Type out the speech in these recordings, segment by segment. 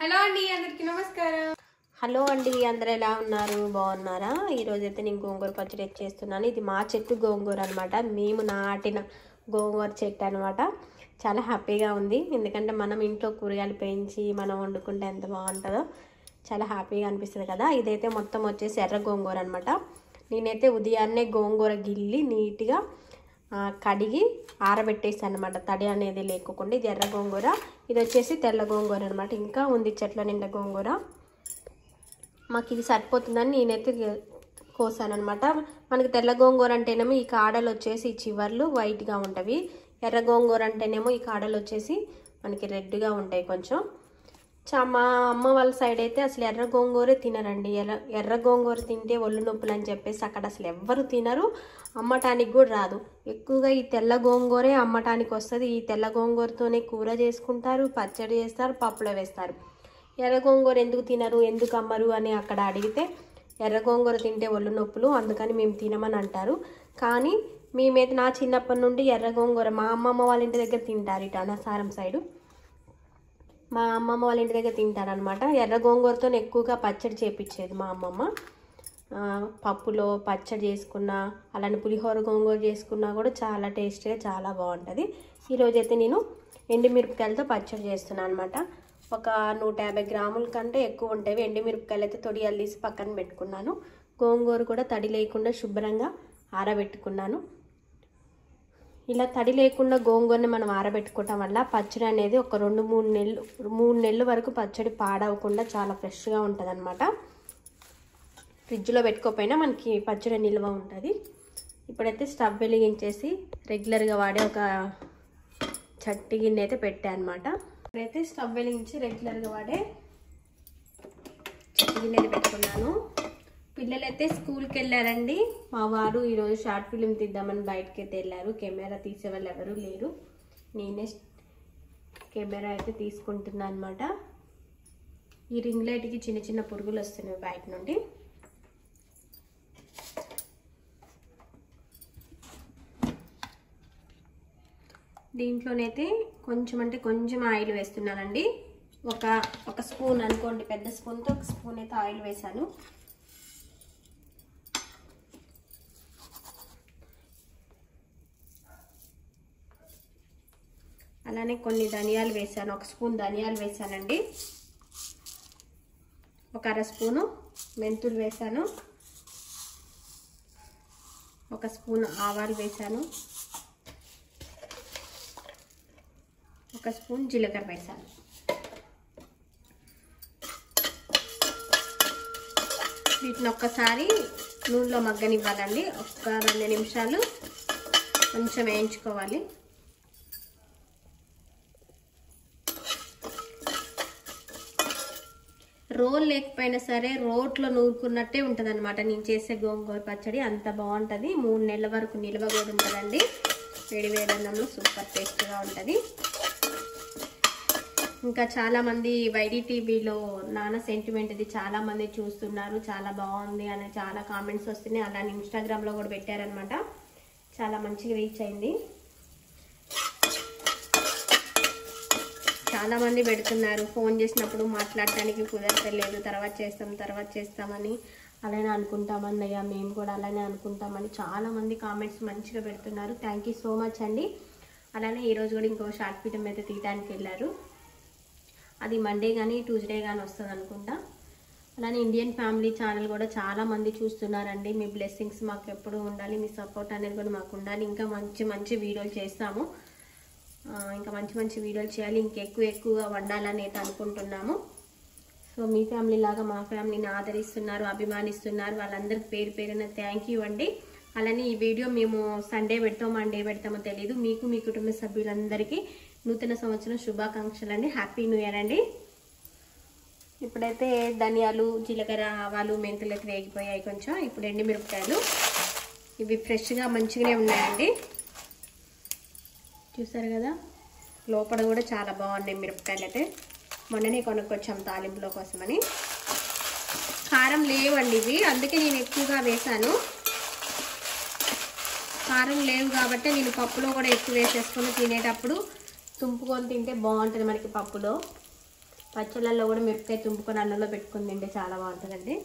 Hello అండి అందరికీ నమస్కారం. హలో అండి, అందరూ ఎలా ఉన్నారు? బాగున్నారా? ఈరోజు అయితే నేను గోంగూర పచ్చడి చేస్తున్నాను. ఇది మా చెట్టు గోంగూర అనమాట. మేము నాటిన గోంగూర చెట్టు అనమాట. చాలా హ్యాపీగా ఉంది, ఎందుకంటే మనం ఇంట్లో కూరగాయలు పెంచి మనం వండుకుంటే ఎంత బాగుంటుందో చాలా హ్యాపీగా అనిపిస్తుంది కదా. ఇదైతే మొత్తం వచ్చేసి ఎర్ర గోంగూర అనమాట. నేనైతే ఉదయాన్నే గోంగూర గిల్లి నీట్గా కడిగి ఆరబెట్టేసాను అనమాట, తడి అనేది లేకుండా. ఇది ఎర్ర గోంగూర, ఇది వచ్చేసి తెల్ల గోంగూర అనమాట. ఇంకా ఉంది చెట్ల నిండా గోంగూర. మాకు ఇది సరిపోతుందని నేనైతే కోసాను అనమాట. మనకి తెల్ల గోంగూర అంటేనేమో ఈ కాడలు వచ్చేసి ఈ చివర్లు వైట్గా ఉంటాయి, ఎర్ర గోంగూర అంటేనేమో ఈ కాడలు వచ్చేసి మనకి రెడ్గా ఉంటాయి కొంచెం. మా అమ్మ వాళ్ళ సైడ్ అయితే అసలు ఎర్ర గోంగూరే తినరండి. ఎర్ర గోంగూర తింటే ఒళ్ళు నొప్పులు అని చెప్పేసి అక్కడ అసలు ఎవ్వరు తినరు, అమ్మటానికి కూడా రాదు. ఎక్కువగా ఈ తెల్ల గోంగూరే అమ్మటానికి వస్తుంది. ఈ తెల్ల గోంగూరతోనే కూర చేసుకుంటారు, పచ్చడి చేస్తారు, పప్పులో వేస్తారు. ఎర్ర గోంగూర ఎందుకు తినరు, ఎందుకు అమ్మరు అని అక్కడ అడిగితే ఎర్ర గోంగూర తింటే ఒళ్ళు నొప్పులు, అందుకని మేము తినమని అంటారు. కానీ మేమైతే నా చిన్నప్పటి నుండి ఎర్ర గోంగూర మా అమ్మమ్మ వాళ్ళ ఇంటి దగ్గర తింటారు, ఇటు అన్నసారం సైడు మా అమ్మమ్మ వాళ్ళ ఇంటి దగ్గర తింటారనమాట. ఎర్ర గోంగూరతో ఎక్కువగా పచ్చడి చేపించేది మా అమ్మమ్మ. పప్పులో పచ్చడి చేసుకున్నా, అలానే పులిహోర గోంగూర చేసుకున్నా కూడా చాలా టేస్టీగా చాలా బాగుంటుంది. ఈరోజైతే నేను ఎండుమిరపకాయలతో పచ్చడి చేస్తున్నాను అనమాట. ఒక 150 గ్రాముల కంటే ఎక్కువ ఉంటాయి. ఎండుమిరపకాయలు అయితే తొడియాలు తీసి పక్కన పెట్టుకున్నాను. గోంగూర కూడా తడి లేకుండా శుభ్రంగా ఆరబెట్టుకున్నాను. ఇలా తడి లేకుండా గోంగూరని మనం ఆరబెట్టుకోవటం వల్ల పచ్చడి అనేది ఒక 2-3 నెలలు వరకు పచ్చడి పాడవకుండా చాలా ఫ్రెష్గా ఉంటుంది అనమాట. ఫ్రిడ్జ్లో పెట్టుకోకపోయినా మనకి పచ్చడి నిల్వ ఉంటుంది. ఇప్పుడైతే స్టవ్ వెలిగించేసి రెగ్యులర్గా వాడే ఒక చట్టి గిన్నె అయితే పెట్టాను అనమాట. ఇప్పుడైతే స్టవ్ వెలిగించి రెగ్యులర్గా వాడే చట్టి గిన్నె అయితే పెట్టుకున్నాను. పిల్లలైతే స్కూల్కి వెళ్ళారండి. మా వారు ఈరోజు షార్ట్ ఫిలిం తీద్దామని బయటకి అయితే వెళ్ళారు. కెమెరా తీసే వాళ్ళు ఎవరూ లేరు, నేనే కెమెరా అయితే తీసుకుంటున్నాను అనమాట. ఈ రింగ్ లైట్కి చిన్న చిన్న పురుగులు వస్తున్నాయి బయట నుండి. దీంట్లోనైతే కొంచెం అంటే కొంచెం ఆయిల్ వేస్తున్నానండి. ఒక స్పూన్ అనుకోండి, పెద్ద స్పూన్తో ఒక స్పూన్ అయితే ఆయిల్ వేసాను. అలానే కొన్ని ధనియాలు వేసాను, ఒక స్పూన్ ధనియాలు వేసానండి. ఒక అర స్పూను మెంతులు వేసాను, ఒక స్పూన్ ఆవాలు వేసాను, ఒక స్పూన్ జీలకర్ర వేసాను. వీటిని ఒక్కసారి నూనెలో మగ్గనివ్వాలండి. ఒక 2 నిమిషాలు కొంచెం వేయించుకోవాలి. రోల్ లేకపోయినా సరే రోట్లో నూరుకున్నట్టే ఉంటుంది అనమాట నేను చేసే గోంగూర పచ్చడి. అంత బాగుంటుంది, 3 నెలల వరకు నిల్వ కూడా ఉంటుందండి. వేడి వేడి అన్నంలో సూపర్ టేస్ట్గా ఉంటుంది. ఇంకా చాలామంది వైడి టీవీలో నాన్న సెంటిమెంట్ ఇది చాలామంది చూస్తున్నారు, చాలా బాగుంది అని చాలా కామెంట్స్ వస్తున్నాయి. అలానే ఇన్స్టాగ్రామ్లో కూడా పెట్టారనమాట. చాలా మంచిగా రీచ్ అయింది. చాలా మంది పెడుతున్నారు, ఫోన్ చేసినప్పుడు మాట్లాడటానికి కుదరలేదు, తర్వాత చేస్తామని అలానే అనుకుంటామన్నయ్య, మేము కూడా అలానే అనుకుంటామని చాలా మంది కామెంట్స్ మంచిగా పెడుతున్నారు. థ్యాంక్ యూ సో మచ్ అండి. అలానే ఈరోజు కూడా ఇంకో షార్ట్ ఫిల్మ్ అయితే తీయడానికి వెళ్ళారు. అది మండే కానీ ట్యూస్డే కానీ వస్తుంది అనుకుంటా. అలానే ఇండియన్ ఫ్యామిలీ ఛానల్ కూడా చాలా మంది చూస్తున్నారండి. మీ బ్లెస్సింగ్స్ మాకు ఎప్పుడు ఉండాలి, మీ సపోర్ట్ అనేది కూడా మాకు ఉండాలి. ఇంకా మంచి మంచి వీడియోలు చేస్తాము, ఇంకా మంచి మంచి వీడియోలు చేయాలి, ఎక్కువగా వండాలని అయితే అనుకుంటున్నాము. సో మీ ఫ్యామిలీ లాగా మా ఫ్యామిలీని ఆదరిస్తున్నారు, అభిమానిస్తున్నారు, వాళ్ళందరికీ పేరు పేరున థ్యాంక్ యూ అండి. అలానే ఈ వీడియో మేము సండే పెడతామో మండే పెడతామో తెలియదు. మీకు మీ కుటుంబ సభ్యులందరికీ నూతన సంవత్సరం శుభాకాంక్షలు అండి. హ్యాపీ న్యూ ఇయర్ అండి. ఇప్పుడైతే ధనియాలు, జీలకర్ర, ఆవాలు, మెంతులు అయితే వేగిపోయాయి కొంచెం. ఇప్పుడు ఎండుమిరపకాయలు, ఇవి ఫ్రెష్గా మంచిగానే ఉన్నాయండి. చూసారు కదా, లోపల కూడా చాలా బాగున్నాయి మిరపకాయలు అయితే. మొన్ననే కొనుక్కొచ్చాం తాలింపులో కోసమని. కారం లేవండి ఇవి, అందుకే నేను ఎక్కువగా వేసాను. కారం లేవు కాబట్టి నేను పప్పులో కూడా ఎక్కువ వేసేసుకొని తినేటప్పుడు తుంపుకొని తింటే బాగుంటుంది మనకి పప్పులో. పచ్చళ్ళల్లో కూడా మిరపకాయ తుంపుకొని అన్నంలో పెట్టుకుని తింటే చాలా బాగుంటుందండి.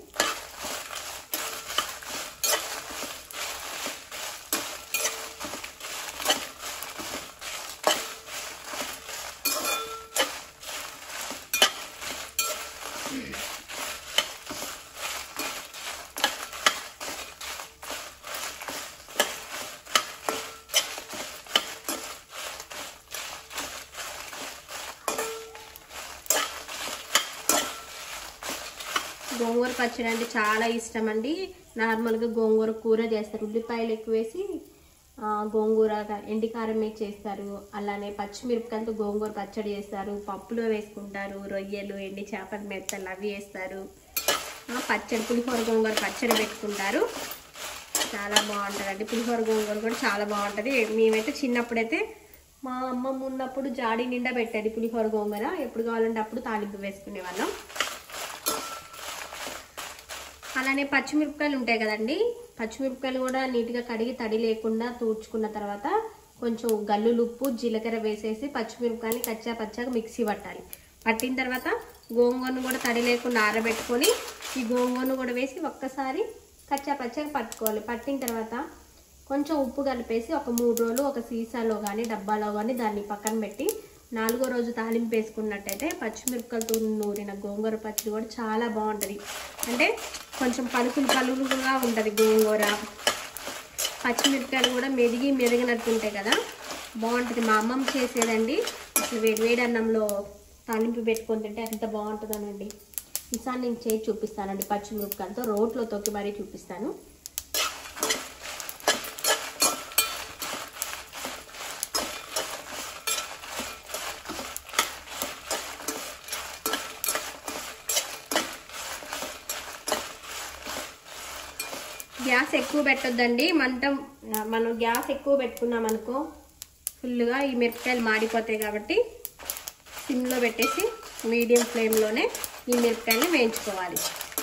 గోంగూర పచ్చడి అంటే చాలా ఇష్టం అండి. నార్మల్గా గోంగూర కూర చేస్తారు, ఉల్లిపాయలు ఎక్కువ వేసి గోంగూర ఎండికారం మీద చేస్తారు. అలానే పచ్చిమిరపకాయలతో గోంగూర పచ్చడి చేస్తారు, పప్పులో వేసుకుంటారు, రొయ్యలు ఎండి చేపల మెత్తలు అవి వేస్తారు, పచ్చడి పులిహోర గోంగూర పచ్చడి పెట్టుకుంటారు. చాలా బాగుంటుందండి. పులిహోర గోంగూర కూడా చాలా బాగుంటుంది. మేమైతే చిన్నప్పుడైతే మా అమ్మమ్మ ఉన్నప్పుడు జాడి నిండా పెట్టేది పులిహోర గోంగూర. ఎప్పుడు కావాలంటే అప్పుడు తాలింపు వేసుకునే వాళ్ళం. అలానే పచ్చిమిరపకాయలు ఉంటాయి కదండి, పచ్చిమిరపకాయలు కూడా నీట్గా కడిగి తడి లేకుండా తూడ్చుకున్న తర్వాత కొంచెం గల్లులు ఉప్పు జీలకర్ర వేసేసి పచ్చిమిరపకాయని కచ్చా పచ్చాగా మిక్సీ పట్టాలి. పట్టిన తర్వాత గోంగూరను కూడా తడి లేకుండా ఆరబెట్టుకొని ఈ గోంగూరను కూడా వేసి ఒక్కసారి కచ్చా పచ్చాగా పట్టుకోవాలి. పట్టిన తర్వాత కొంచెం ఉప్పు కలిపేసి ఒక 3 రోజులు ఒక సీసాలో కానీ డబ్బాలో కానీ దాన్ని పక్కన పెట్టి 4వ రోజు తాలింపు వేసుకున్నట్టయితే పచ్చిమిరపకాయలతో నూరిన గోంగూర పచ్చడి కూడా చాలా బాగుంటుంది. అంటే కొంచెం పలుకులుగా ఉంటుంది గోంగూర. పచ్చిమిరపకాయలు కూడా మెరిగినట్టు ఉంటాయి కదా, బాగుంటుంది. మా అమ్మమ్మ చేసేదండి. అసలు వేడి అన్నంలో తాలింపు పెట్టుకొని తింటే ఎంత బాగుంటుందోనండి. ఈసారి నేను చేసి చూపిస్తానండి. పచ్చిమిరపకాయలతో రోట్లో తొక్కి మరీ చూపిస్తాను. గ్యాస్ ఎక్కువ పెట్టొద్దండి. మనం గ్యాస్ ఎక్కువ పెట్టుకున్నాం అనుకో ఫుల్గా ఈ మిరపకాయలు మాడిపోతాయి. కాబట్టి సిమ్లో పెట్టేసి మీడియం ఫ్లేమ్లోనే ఈ మిరపకాయలు వేయించుకోవాలి.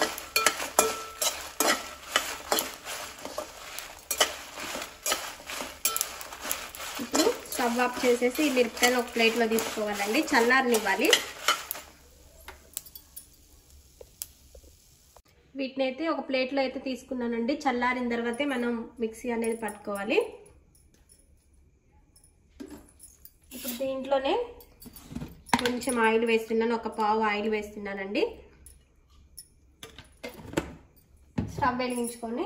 ఇప్పుడు స్టవ్ ఆఫ్ చేసేసి ఈ మిరపకాయలు ఒక ప్లేట్లో తీసుకోవాలండి, చల్లారనివ్వాలి. వీటిని అయితే ఒక ప్లేట్లో అయితే తీసుకున్నానండి. చల్లారిన తర్వాతే మనం మిక్సీ అనేది పట్టుకోవాలి. ఇప్పుడు దీంట్లోనే కొంచెం ఆయిల్ వేస్తున్నాను, ఒక పావు ఆయిల్ వేస్తున్నానండి. స్టవ్ వెలిగించుకొని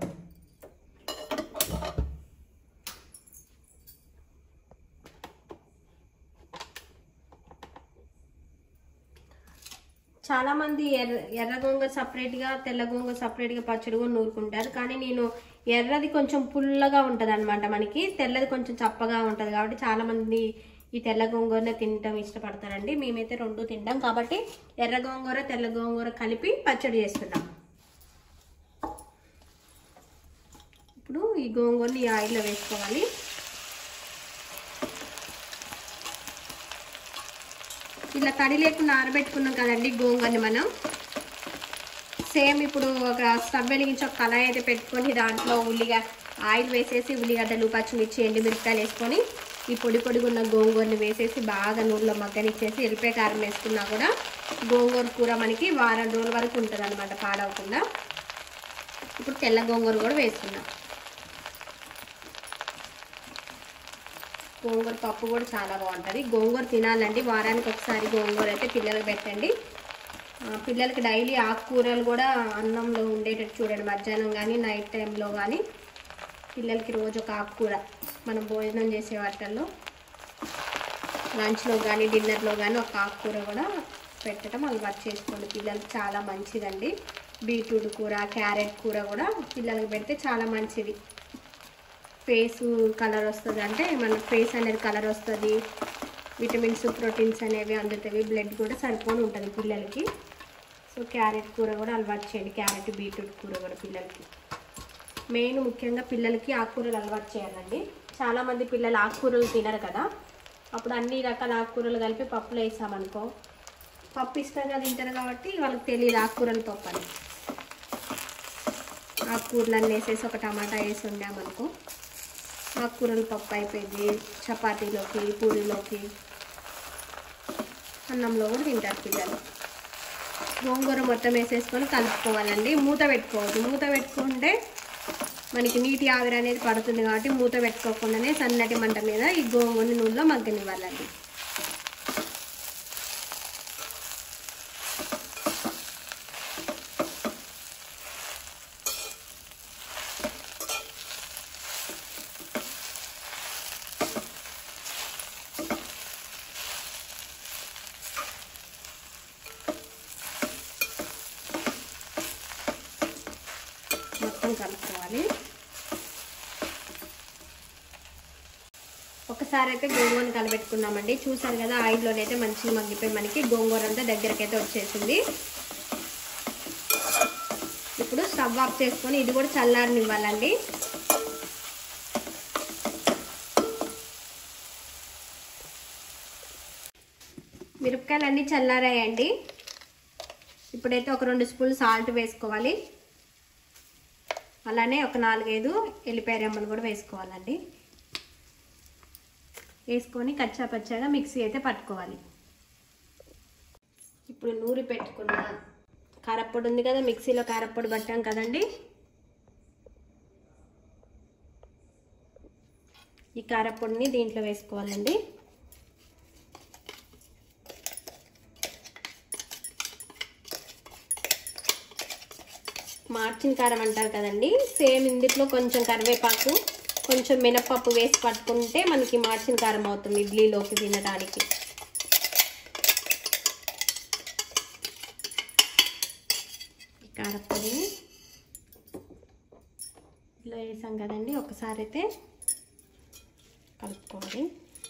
చాలా మంది ఎర్ర గోంగూర సపరేట్గా తెల్ల గోంగూర సపరేట్గా పచ్చడి కూడా నూరుకుంటారు. కానీ నేను ఎర్రది కొంచెం పుల్లగా ఉంటుంది అనమాట, మనకి తెల్లది కొంచెం చప్పగా ఉంటుంది. కాబట్టి చాలా మంది ఈ తెల్ల గోంగూరనే తినటం ఇష్టపడతారండి. మేమైతే 2 తింటాం. కాబట్టి ఎర్ర గోంగూర తెల్ల గోంగూర కలిపి పచ్చడి చేస్తున్నాం. ఇప్పుడు ఈ గోంగూరని ఈ ఆయిల్లో వేసుకోవాలి. ఇలా తడి లేకుండా ఆరబెట్టుకున్నాం కదండి గోంగూరని మనం. సేమ్ ఇప్పుడు ఒక స్టవ్ వెలిగించి ఒక కళాయి అయితే పెట్టుకొని దాంట్లో ఆయిల్ వేసేసి ఉల్లిగడ్డలు పచ్చిమిర్చి ఎండుమిరపకాయలు వేసుకొని ఈ పొడిగా ఉన్న గోంగూరని వేసేసి బాగా నూనెలో మగ్గనిచ్చేసి ఎల్లిపాయ కారం వేసుకున్నా కూడా గోంగూర కూర మనకి వారం రోజుల వరకు ఉంటుంది అనమాట, పాడవకుండా. ఇప్పుడు తెల్ల గోంగూర కూడా వేసుకున్నాం. గోంగూర పప్పు కూడా చాలా బాగుంటుంది. గోంగూర తినాలండి, వారానికి ఒకసారి గోంగూర అయితే పిల్లలకు పెట్టండి. పిల్లలకి డైలీ ఆకుకూరలు కూడా అన్నంలో ఉండేటట్టు చూడండి. మధ్యాహ్నం కానీ నైట్ టైంలో కానీ పిల్లలకి రోజు ఒక ఆకుకూర మనం భోజనం చేసే వాటిల్లో లంచ్లో కానీ డిన్నర్లో కానీ ఒక ఆకుకూర కూడా పెట్టడం అలవాటు చేసుకోండి. పిల్లలకి చాలా మంచిదండి. బీట్రూట్ కూర క్యారెట్ కూర కూడా పిల్లలకి పెడితే చాలా మంచిది. ఫేసు కలర్ వస్తుంది, అంటే మన ఫేస్ అనేది కలర్ వస్తుంది, విటమిన్స్ ప్రోటీన్స్ అనేవి అందుతాయి, బ్లడ్ కూడా సరిపోని ఉంటుంది పిల్లలకి. సో క్యారెట్ కూర కూడా అలవాటు చేయండి, క్యారెట్ బీట్రూట్ కూర కూడా పిల్లలకి. మెయిన్ ముఖ్యంగా పిల్లలకి ఆకుకూరలు అలవాటు చేయాలండి. చాలామంది పిల్లలు ఆకుకూరలు తినరు కదా, అప్పుడు అన్ని రకాల ఆకుకూరలు కలిపి పప్పులో వేసామనుకో, పప్పు ఇష్టంగా తింటారు కాబట్టి వాళ్ళకి తెలియదు ఆకుకూరల పప్పు అని. ఆకుకూరలన్నీ వేసేసి ఒక టమాటా వేసి వండామనుకో ఆకుకూరల పప్పు అయిపోయింది. చపాతీలోకి పూరీలోకి అన్నంలో కూడా తింటారు పిల్లలు. గోంగూర మొత్తం వేసేసుకొని కలుపుకోవాలండి. మూత పెట్టుకోవద్దు. మూత పెట్టుకుంటే మనకి నీటి ఆవిరి అనేది పడుతుంది కాబట్టి మూత పెట్టుకోకుండానే సన్నటి మంట మీద ఈ గోంగూరని నూనెలో మగ్గనివ్వాలండి. మొత్తం కలుపుకోవాలి. ఒకసారి అయితే గోంగూరని కలబెట్టుకున్నామండి. చూసారు కదా ఆయిల్లోనైతే మంచిగా మగ్గిపోయి మనకి గోంగూర అంతా దగ్గరకైతే వచ్చేసింది. ఇప్పుడు స్టవ్ ఆఫ్ చేసుకొని ఇది కూడా చల్లారనివ్వాలండి. మిరపకాయలు అన్నీ చల్లారాయండి. ఇప్పుడైతే ఒక 2 స్పూన్లు సాల్ట్ వేసుకోవాలి. అలానే ఒక 4-5 ఎల్లిపాయ రెమ్మలు కూడా వేసుకోవాలండి. వేసుకొని కచ్చా పచ్చాగా మిక్సీ అయితే పట్టుకోవాలి. ఇప్పుడు నూరి పెట్టుకున్న కారప్పొడి ఉంది కదా, మిక్సీలో కారప్పొడి పట్టాం కదండి. ఈ కారప్పొడిని దీంట్లో వేసుకోవాలండి. మార్చిన కారం అంటారు కదండి, సేమ్ ఇందులో కొంచెం కరివేపాకు కొంచెం మినపప్పు వేసి పట్టుకుంటే మనకి మార్చిన కారం అవుతుంది ఇడ్లీలోకి తినడానికి. కారపొడి ఇలా వేసాం కదండి, ఒకసారి అయితే కలుపుకోవాలి.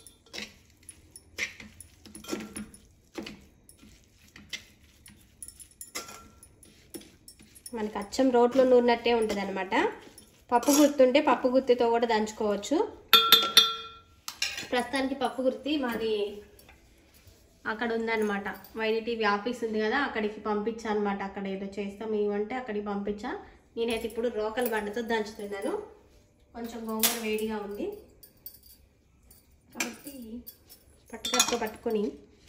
మనకి అచ్చం రోట్లో నూరినట్టే ఉంటుంది అనమాట. పప్పు గుర్తుంటే పప్పు గుర్తితో కూడా దంచుకోవచ్చు. ప్రస్తుతానికి పప్పు గుర్తి మాది అక్కడ ఉందన్నమాట. వైటీవీ ఆఫీస్ ఉంది కదా, అక్కడికి పంపించా అనమాట. అక్కడ ఏదో చేస్తాం ఇవంటే అక్కడికి పంపించా. నేనైతే ఇప్పుడు రోకల బండతో దంచుతున్నాను. కొంచెం గోంగూర వేడిగా ఉంది కాబట్టి పట్టుకట్టుతో పట్టుకొని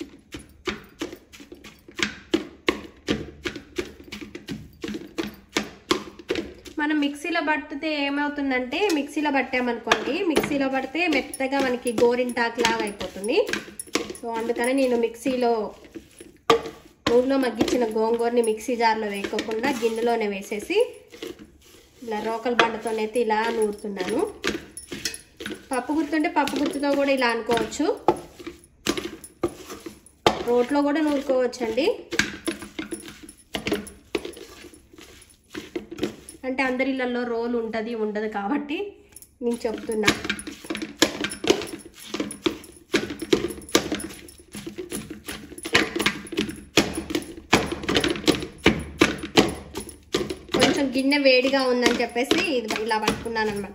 మనం మిక్సీలో పట్టితే ఏమవుతుందంటే, మిక్సీలో పట్టామనుకోండి, మిక్సీలో పడితే మెత్తగా మనకి గోరింటాకు లాగా అయిపోతుంది. సో అందుకని నేను మిక్సీలో నూనెలో మగ్గించిన గోంగూరని మిక్సీ జార్లో వేయకోకుండా గిన్నెలోనే వేసేసి ఇలా రోకల బండతోనైతే ఇలా నూరుతున్నాను. పప్పు గుర్తుంటే పప్పు గుర్తుతో కూడా ఇలా అనుకోవచ్చు, రోట్లో కూడా నూరుకోవచ్చండి. అంటే అందరి ఇళ్ళల్లో రోలు ఉంటుంది ఉండదు కాబట్టి నేను చెప్తున్నా. కొంచెం గిన్నె వేడిగా ఉందని చెప్పేసి ఇది ఇలా పట్టుకున్నాను అనమాట.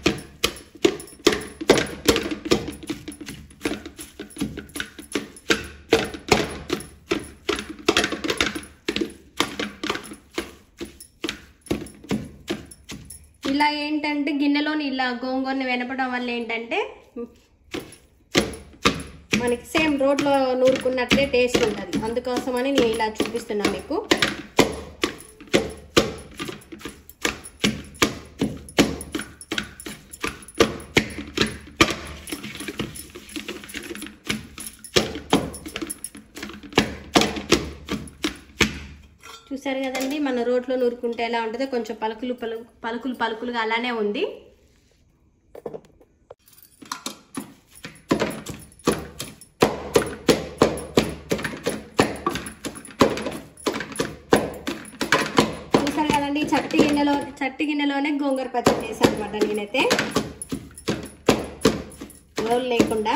ఇలా ఏంటంటే గిన్నెలోని ఇలా గోంగూరని వెనపడం వల్ల ఏంటంటే మనకి సేమ్ రోడ్లో నూరుకున్నట్లే టేస్ట్ ఉంటుంది. అందుకోసమని నేను ఇలా చూపిస్తున్నాను మీకు. చూసారు కదండి, మన రోట్లో నూరుకుంటే ఎలా ఉంటుందో, కొంచెం పలుకులుగా అలానే ఉంది. చూసారు కదండి, చట్టి గిన్నెలోనే గోంగూర పచ్చడి చేశాను అనమాట నేనైతే, రోల్ లేకుండా.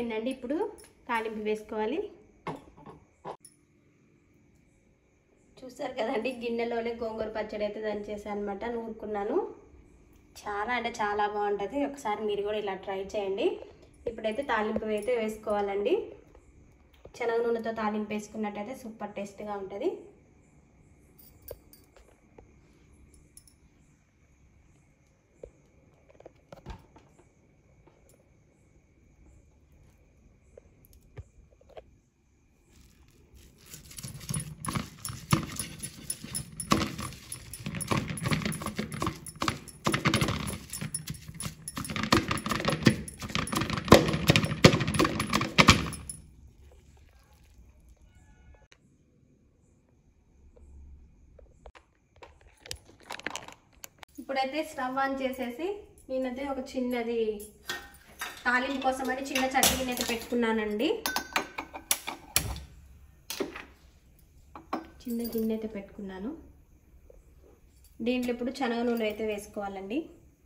అయిపోయిందండి. ఇప్పుడు తాలింపు వేసుకోవాలి. చూసారు కదండి, గిన్నెలోనే గోంగూర పచ్చడి అయితే దంచేసాను అనమాట, నూరుకున్నాను. చాలా అంటే చాలా బాగుంటుంది. ఒకసారి మీరు కూడా ఇలా ట్రై చేయండి. ఇప్పుడైతే తాలింపు అయితే వేసుకోవాలండి. శనగ నూనెతో తాలింపు వేసుకున్నట్టయితే సూపర్ టేస్ట్గా ఉంటుంది. ఇప్పుడైతే స్టవ్ ఆన్ చేసేసి నేనైతే ఒక చిన్నది తాలింపు కోసం అని చిన్న చట్నీని అయితే పెట్టుకున్నానండి. చిన్న గిన్నె అయితే పెట్టుకున్నాను. దీంట్లో ఇప్పుడు శనగ నూనె అయితే వేసుకోవాలండి.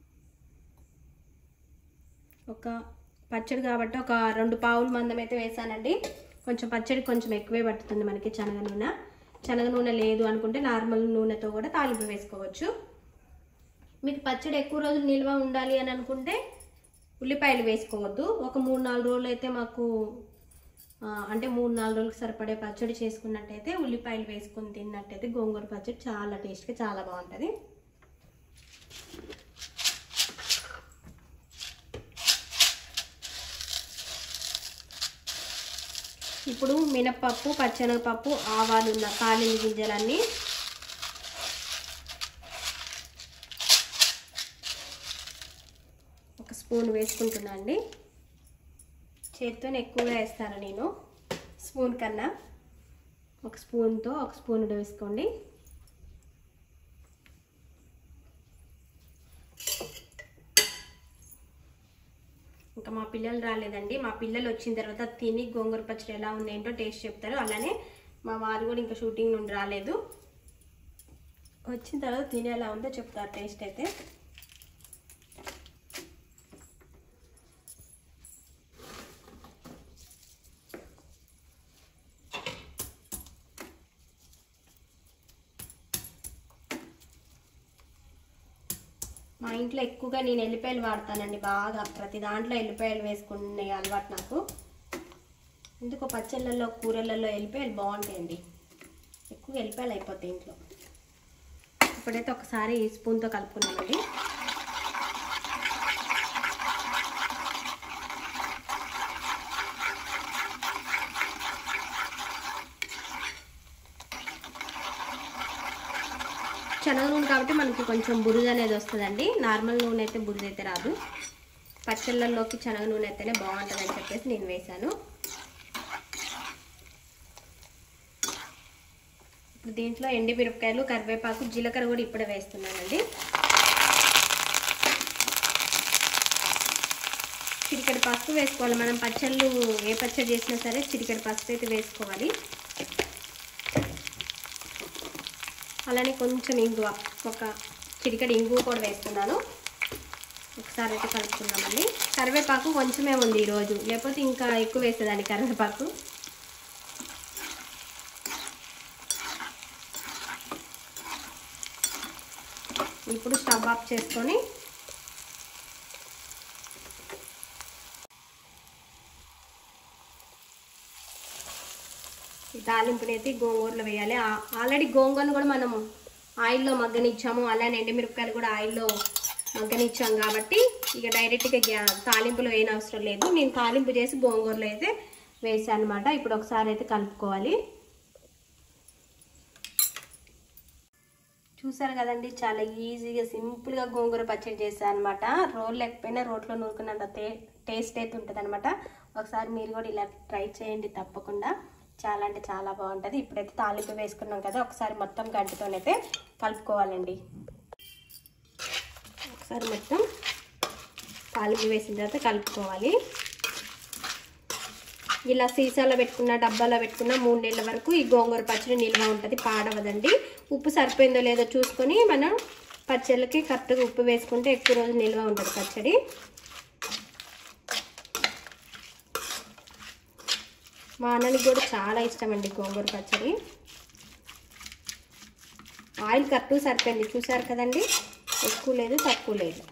ఒక పచ్చడి కాబట్టి ఒక 2 పావుల మందం అయితే వేసానండి. కొంచెం పచ్చడి కొంచెం ఎక్కువే పట్టుతుంది మనకి శనగ నూనె. శనగ నూనె లేదు అనుకుంటే నార్మల్ నూనెతో కూడా తాలింపు వేసుకోవచ్చు. మీకు పచ్చడి ఎక్కువ రోజులు నిల్వ ఉండాలి అని అనుకుంటే ఉల్లిపాయలు వేసుకోవద్దు. ఒక 3-4 రోజులు అయితే మాకు అంటే 3-4 రోజులకు సరిపడే పచ్చడి చేసుకున్నట్టయితే ఉల్లిపాయలు వేసుకొని తిన్నట్టయితే గోంగూర పచ్చడి చాలా టేస్ట్గా చాలా బాగుంటుంది. ఇప్పుడు మినప్పప్పు, పచ్చెనగపప్పు, ఆవాలు, కాలిన గింజలన్నీ ఒక స్పూన్ వేసుకుంటున్నా అండి. చేతితో ఎక్కువగా వేస్తాను నేను, స్పూన్ కన్నా. ఒక స్పూన్తో ఒక స్పూన్ వేసుకోండి. ఇంకా మా పిల్లలు రాలేదండి. మా పిల్లలు వచ్చిన తర్వాత తిని గోంగూర పచ్చడి ఎలా ఉంది ఏంటో టేస్ట్ చెప్తారు. అలానే మా వారు కూడా ఇంకా షూటింగ్ నుండి రాలేదు. వచ్చిన తర్వాత తిని ఎలా ఉందో చెప్తారు టేస్ట్ అయితే. మా ఇంట్లో ఎక్కువగా నేను ఎల్లిపాయలు వాడతానండి. బాగా ప్రతి దాంట్లో ఎల్లిపాయలు వేసుకునే అలవాటు నాకు. ఎందుకో పచ్చళ్ళల్లో కూరలలో ఎల్లిపాయలు బాగుంటాయండి. ఎక్కువ ఎల్లిపాయలు అయిపోతాయి ఇంట్లో. ఇప్పుడైతే ఒకసారి ఈ స్పూన్తో కలుపుకున్నామండి. శనగ నూనె కాబట్టి మనకి కొంచెం బురద అనేది వస్తుందండి. నార్మల్ నూనె అయితే బురద అయితే రాదు. పచ్చళ్ళల్లోకి శనగ నూనె అయితేనే బాగుంటుంది అని చెప్పేసి నేను వేసాను. ఇప్పుడు దీంట్లో ఎండి మిరపకాయలు, కరివేపాకు, జీలకర్ర కూడా ఇప్పుడే వేస్తున్నానండి. చిటికెడు పసుపు వేసుకోవాలి. మనం పచ్చళ్ళు ఏ పచ్చడి చేసినా సరే చిటికెడు పసుపు అయితే వేసుకోవాలి. అలానే కొంచెం ఇంగువ, ఒక చిటికెడు ఇంగువ కూడా వేస్తున్నాను. ఒకసారి అయితే కలుపుకుందామండి. కరివేపాకు కొంచెమే ఉంది ఈరోజు, లేకపోతే ఇంకా ఎక్కువ వేసేదాన్ని కరివేపాకు. ఇప్పుడు స్టవ్ ఆఫ్ చేసుకొని ఈ తాలింపుని అయితే గోంగూరలో వేయాలి. ఆల్రెడీ గోంగూరను కూడా మనం ఆయిల్లో మగ్గనిచ్చాము. అలానే ఎండుమిరపకాయలు కూడా ఆయిల్లో మగ్గనిచ్చాము కాబట్టి ఇక డైరెక్ట్గా తాలింపులో వేయని అవసరం లేదు. నేను తాలింపు చేసి గోంగూరలో అయితే వేసాను అనమాట. ఇప్పుడు ఒకసారి అయితే కలుపుకోవాలి. చూసారు కదండి, చాలా ఈజీగా సింపుల్గా గోంగూర పచ్చడి చేశాను అనమాట. రోల్ లేకపోయినా రోట్లో నూరుకున్నంత టేస్ట్ అయితే ఉంటుంది అనమాట. ఒకసారి మీరు కూడా ఇలా ట్రై చేయండి తప్పకుండా. చాలా అంటే చాలా బాగుంటుంది. ఇప్పుడైతే తాలింపు వేసుకున్నాం కదా, ఒకసారి మొత్తం గంటతోనైతే కలుపుకోవాలండి. ఒకసారి మొత్తం తాలింపు వేసిన తర్వాత కలుపుకోవాలి. ఇలా సీసాలో పెట్టుకున్న, డబ్బాలో పెట్టుకున్న 3 నెలల వరకు ఈ గోంగూర పచ్చడి నిల్వ ఉంటుంది, పాడవదండి. ఉప్పు సరిపోయిందో లేదో చూసుకొని మనం పచ్చళ్ళకి కరెక్ట్గా ఉప్పు వేసుకుంటే ఎక్కువ రోజులు నిల్వ ఉంటుంది పచ్చడి. మా అన్ననికి కూడా చాలా ఇష్టం అండి గోంగూర పచ్చడి. ఆయిల్ కరెక్ట్ సరిపోయింది, చూసారు కదండి, ఎక్కువ లేదు తక్కువ లేదు.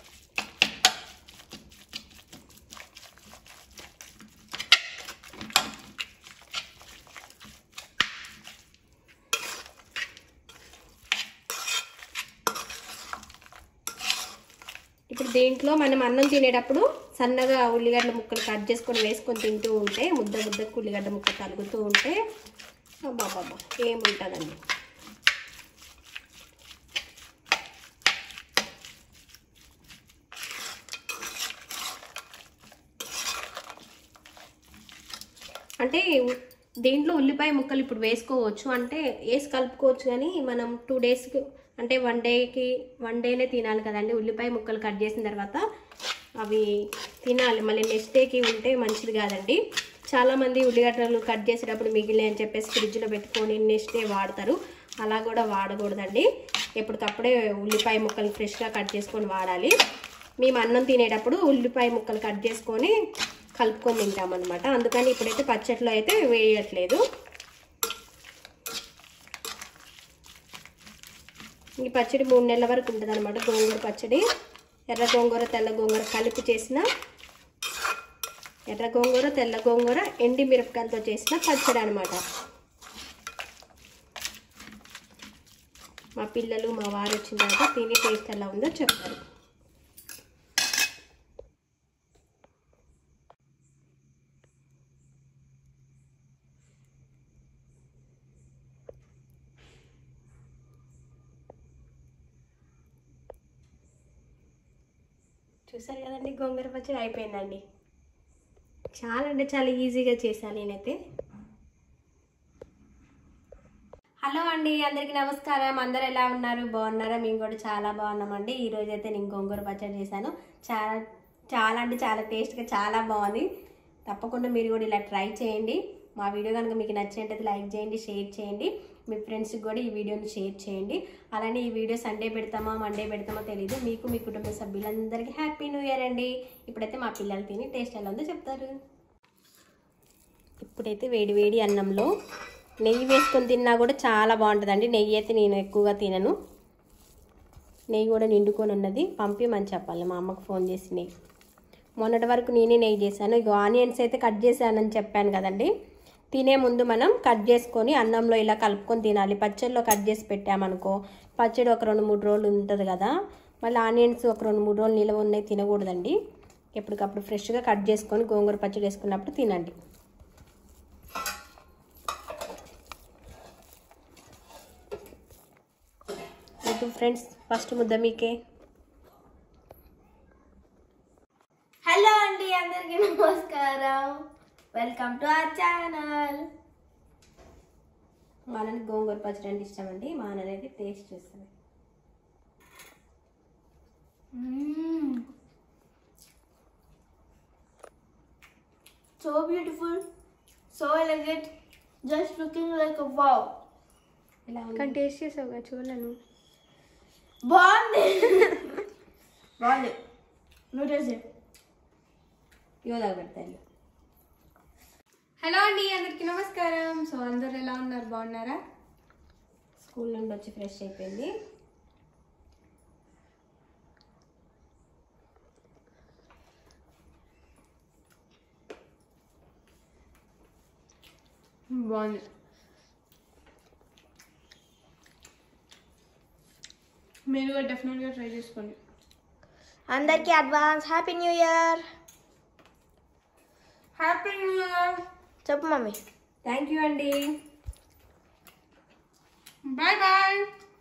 ఇప్పుడు దీంట్లో మనం అన్నం తినేటప్పుడు సన్నగా ఉల్లిగడ్డ ముక్కలు కట్ చేసుకొని వేసుకొని తింటూ ఉంటే, ముద్ద ముద్దకు ఉల్లిగడ్డ ముక్క తలుగుతూ ఉంటే బాబా ఏముంటుందండి. అంటే దీంట్లో ఉల్లిపాయ ముక్కలు ఇప్పుడు వేసుకోవచ్చు, అంటే వేసి కలుపుకోవచ్చు, కానీ మనం 2 డేస్కి అంటే 1 డేనే తినాలి కదండి. ఉల్లిపాయ ముక్కలు కట్ చేసిన తర్వాత అవి తినాలి, మళ్ళీ నెక్స్ట్ డేకి ఉంటే మంచిది కాదండి. చాలామంది ఉల్లిగడ్డలు కట్ చేసేటప్పుడు మిగిలే అని చెప్పేసి ఫ్రిడ్జ్లో పెట్టుకొని నెక్స్ట్ డే వాడతారు. అలా కూడా వాడకూడదండి. ఎప్పటికప్పుడే ఉల్లిపాయ ముక్కలు ఫ్రెష్గా కట్ చేసుకొని వాడాలి. మేము అన్నం తినేటప్పుడు ఉల్లిపాయ ముక్కలు కట్ చేసుకొని కలుపుకొని తింటామన్నమాట. అందుకని ఇప్పుడైతే పచ్చట్లో అయితే వేయట్లేదు. ఈ పచ్చడి 3 నెలల వరకు ఉంటుంది అనమాట. గోంగూర పచ్చడి ఎర్ర గోంగూర తెల్ల గోంగూర కలిపి చేసిన, ఎర్ర గోంగూర తెల్ల గోంగూర ఎండి మిరపకాయలతో చేసిన పచ్చడి అనమాట. మా పిల్లలు మా వారు వచ్చిన తర్వాత తిని టేస్ట్ ఎలా ఉందో చెప్తారు. చూసారు కదండి, గోంగూర పచ్చడి అయిపోయిందండి. చాలా అంటే చాలా ఈజీగా చేశాను నేనైతే. హలో అండి, అందరికీ నమస్కారం. అందరు ఎలా ఉన్నారు, బాగున్నారా? మేము కూడా చాలా బాగున్నామండి. ఈరోజు అయితే నేను గోంగూర పచ్చడి చేశాను. చాలా చాలా అంటే చాలా టేస్ట్గా చాలా బాగుంది. తప్పకుండా మీరు కూడా ఇలా ట్రై చేయండి. మా వీడియో కనుక మీకు నచ్చినట్టయితే లైక్ చేయండి, షేర్ చేయండి, మీ ఫ్రెండ్స్కి కూడా ఈ వీడియోని షేర్ చేయండి. అలానే ఈ వీడియో సండే పెడతామా మండే పెడతామో తెలీదు. మీకు మీ కుటుంబ సభ్యులందరికీ హ్యాపీ న్యూ ఇయర్ అండి. ఇప్పుడైతే మా పిల్లలు తిని టేస్ట్ ఎలా ఉందో చెప్తారు. ఇప్పుడైతే వేడి వేడి అన్నంలో నెయ్యి వేసుకొని తిన్నా కూడా చాలా బాగుంటుందండి. నెయ్యి అయితే నేను ఎక్కువగా తినను. నెయ్యి కూడా నిండుకొని ఉన్నది, పంపిమని చెప్పాలి మా అమ్మకు ఫోన్ చేసి. నెయ్యి మొన్నటి వరకు నేనే నెయ్యి చేశాను. ఇక ఆనియన్స్ అయితే కట్ చేశానని చెప్పాను కదండి. తినే ముందు మనం కట్ చేసుకొని అన్నంలో ఇలా కలుపుకొని తినాలి. పచ్చడిలో కట్ చేసి పెట్టామనుకో పచ్చడి ఒక 2-3 రోజులు ఉంటుంది కదా. మళ్ళీ ఆనియన్స్ ఒక 2-3 రోజులు నిల్వ ఉన్నాయి, తినకూడదండి. ఎప్పటికప్పుడు ఫ్రెష్గా కట్ చేసుకొని గోంగూర పచ్చడి వేసుకున్నప్పుడు తినండి. ఓకే ఫ్రెండ్స్, ఫస్ట్ ముద్ద మీకే. హలో అండి, అందరికీ నమస్కారం. Welcome to our channel. మా అన్నకి గోంగూర పచ్చడి అంటే ఇష్టం అండి. మా అన్న అయితే టేస్ట్ చేస్తుంది. So beautiful, so elegant, just looking like a wow. ఇలా కానీ టేస్ట్ చేసావుగా, చూడలేను. బాగుంది. బాగుంది. నువ్వు టేస్ట్ యోగా పెడతాను. హలో అండి, అందరికీ నమస్కారం. సో అందరు ఎలా ఉన్నారు, బాగున్నారా? స్కూల్ నుండి వచ్చి ఫ్రెష్ అయిపోయింది. బాగుంది. మీరు కూడా డెఫినెట్గా ట్రై చేసుకోండి. అందరికీ advance happy new year. Happy new year. చెప్పు మమ్మీ. థ్యాంక్ యూ అండి. Bye bye.